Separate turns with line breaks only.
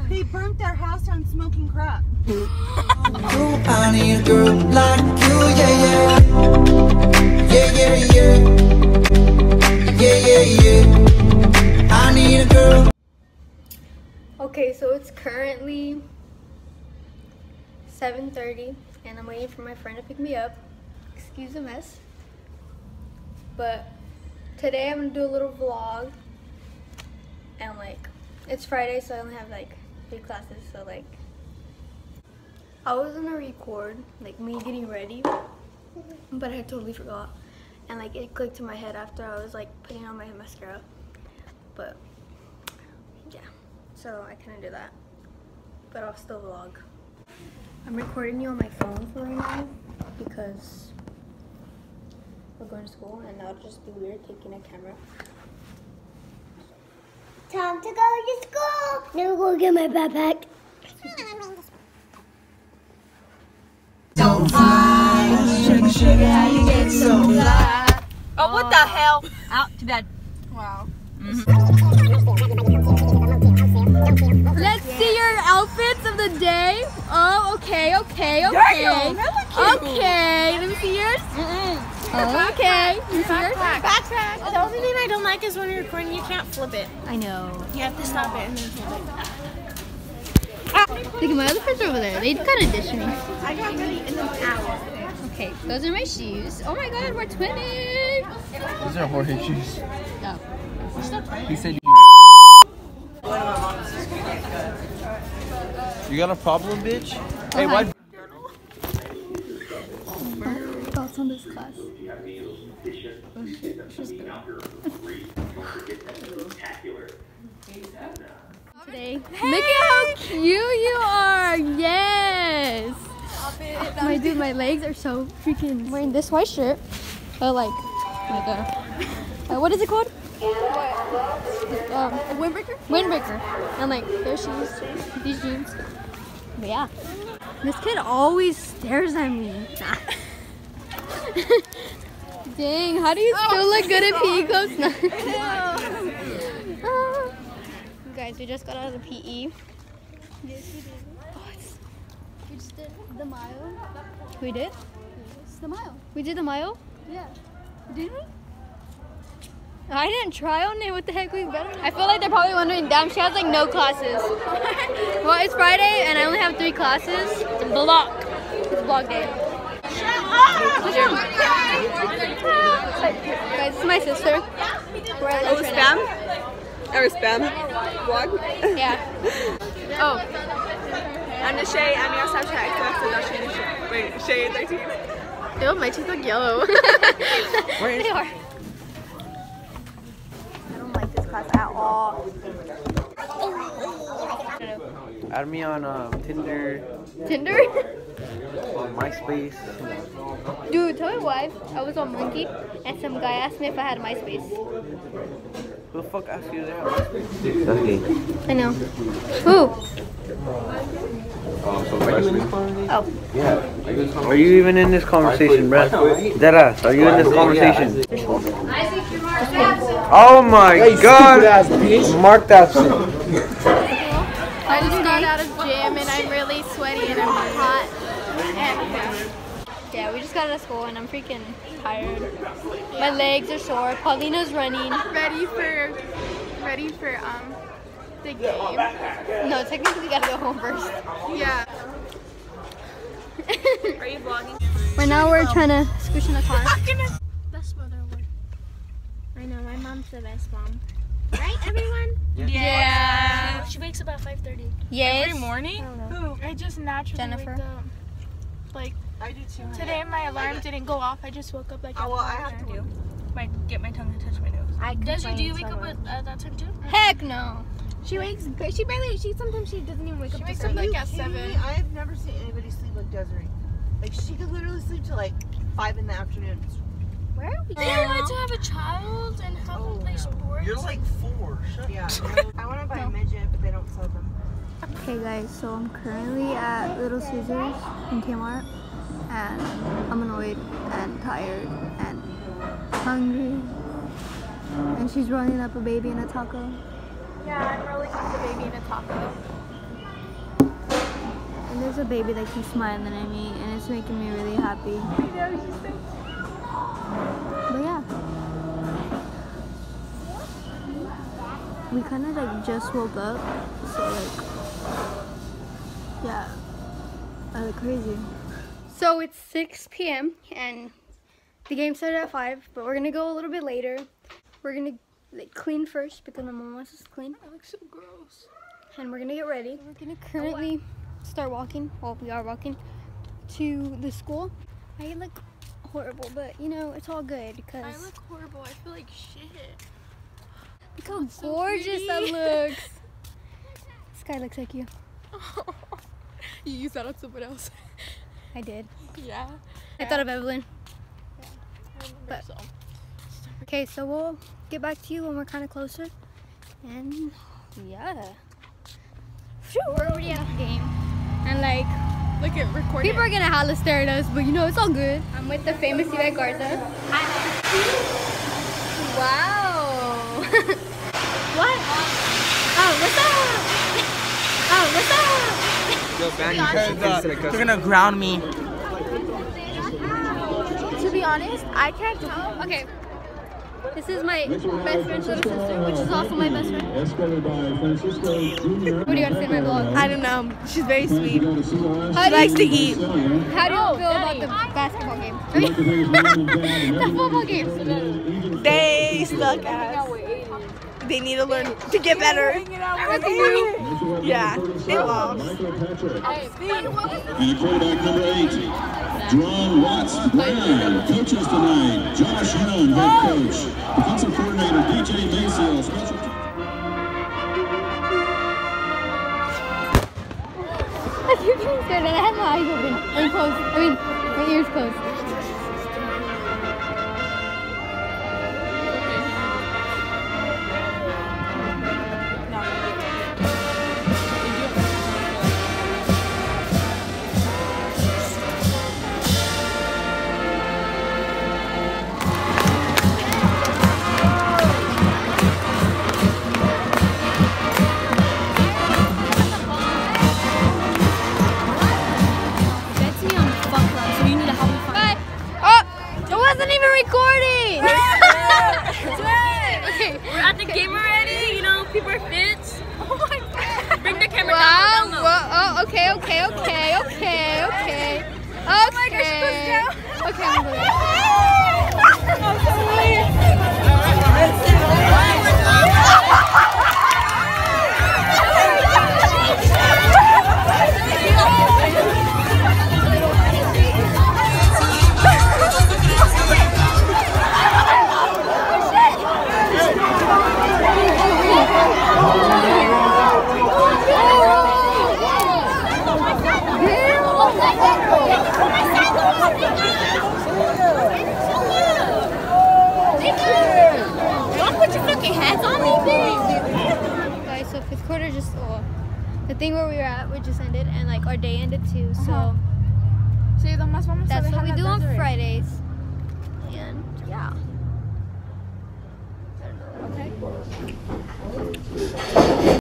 They burnt their house down smoking crack.
I need a girl like you, yeah, yeah. Yeah, yeah, yeah. Yeah, yeah, yeah. I need a girl.
Okay, so it's currently 7:30 and I'm waiting for my friend to pick me up. Excuse the mess. But today I'm gonna do a little vlog. And like, it's Friday, so I only have like 3 classes, so like, I was gonna record like me getting ready, but I totally forgot. And like it clicked in my head after I was like putting on my mascara. But yeah, so I couldn't do that. But I'll still vlog. I'm recording you on my phone for right now because we're going to school and that would just be weird taking a camera.
Time to go to school. Now go get my backpack.
So fly, sugar, sugar, how you get so fly?
Oh, what the hell?
Out to bed.
Wow.
Let's see your outfits of the day. Oh, okay. Okay, let me see yours. Okay, you see yours?
Backtrack. The only thing I don't like is when you're recording, you can't flip it.
I know.
You have to stop it and then flip it.
Look at my other friends over there. They kind of ditched me.
I got ready in an hour.
Okay, those are my shoes. Oh my god, we're twinning.
These are Jorge's shoes.
Oh.
He said you got a problem, bitch? Hey, why?
Thoughts on this class? Today. Look at how cute you are! Yes! My dude, my legs are so freaking. Wearing this white shirt, like what is it called? Windbreaker. Windbreaker, and like their shoes, these jeans. But yeah, this kid always stares at me. Dang, how do you still look good at PE coach? Guys, we just got out of the PE. Yes, we did. We just did the mile. We did? Yes, the mile. We did the mile? Yeah. Did we? I didn't try on it. What the heck? We better. I feel like they're probably wondering, damn, she has like no classes. Well, it's Friday and I only have 3 classes. It's a block. It's a block day. Guys, this is my sister. We're at lunch right now.
Or spam vlog?
Yeah.
Oh. I'm the Shay. I'm your Snapchat. Wait, Shay 13. Ew, my teeth look yellow.
They are. I don't like this class at all.
Add me on Tinder,
Tinder?
on MySpace.
Dude, tell my wife I was on Monkey and some guy asked me if I had MySpace.
Who the fuck asked you to have MySpace? Okay.
I know. Who?
Are you in this conversation?
Oh.
Yeah. Are you even in this conversation, bruh? Deadass, are you in this conversation? Oh my god! Mark that shit.
I just got out of gym and I'm really sweaty and I'm hot.
Yeah, we just got out of school and I'm freaking tired. My legs are sore. Paulina's running.
Ready for the game.
No, technically we gotta go home first.
Yeah. Are you vlogging?
Right now we're trying to squish in the car.
Best mother award. I know, my mom's the best mom. Right, everyone?
Yeah.
She wakes up at 5:30.
Yes.
Every morning? Who? I just naturally
Jennifer.
wake up. Like,
I do too.
today my alarm didn't go off. I just woke up like
Oh, well, I have to do.
Get my tongue to touch my nose. Do you wake up at that time too?
Heck no.
She sometimes she doesn't even wake up. She wakes up
Are you
like at
kidding
7.
me? I have never seen anybody sleep like Desiree. Like, she could literally sleep till like 5 in the afternoon.
Where are we? Do you want to have a child and have them play sports?
You're like 4. Shut
Yeah. I want to buy a midget, but they don't sell them.
Okay guys, so I'm currently at Little Caesars in Kmart and I'm annoyed and tired and hungry and she's rolling up a baby in a taco.
Yeah, I'm rolling up the baby in a taco.
And there's a baby that keeps smiling at me, and it's making me really happy. But yeah. We kind of like just woke up, so like, yeah, I look crazy. So it's 6 p.m. and the game started at 5, but we're gonna go a little bit later. We're gonna like clean first because my mom wants us to clean.
That looks so gross.
And we're gonna get ready. We're gonna currently start walking, well we are walking, to the school. I look horrible, but you know, it's all good because
I look horrible. I feel like shit.
look how gorgeous that looks. This guy looks like you.
You use that on someone else.
I did.
Yeah.
I thought of Evelyn.
But,
okay, so we'll get back to you when we're kind of closer. And yeah. We're already at the game. And like,
look at recording.
people are gonna holla stare at us, but you know, it's all good. I'm with the famous Yvette Garza. Hi. Wow. What? Oh, what's up? Oh, what's up?
They're gonna ground me.
To be honest, I can't tell.
Okay. This is my best friend's little sister, which is also my best friend. What do you want to say in my vlog?
I don't know. She's very sweet. She likes to eat.
How do you feel about the basketball game? I mean, the football game.
They suck ass. They need to learn to get better. Yeah, they lost.
And quarterback number 8, John Watts Brown. Coaches tonight, Josh Young, head coach. Defensive coordinator, DJ Maceo. Special
As you're getting started, I had my eyes open. And closed. I mean, my ears closed. Recording!
Okay, we're at the game already. You know, people are fit. Oh my god! Bring the camera down.
Oh, okay. Okay.
Oh my gosh, she goes down.
Okay, I'm going. Guys, so fifth quarter just, the thing where we were at, we just ended, and like our day ended too, so that's what we do on Fridays, and yeah. Okay.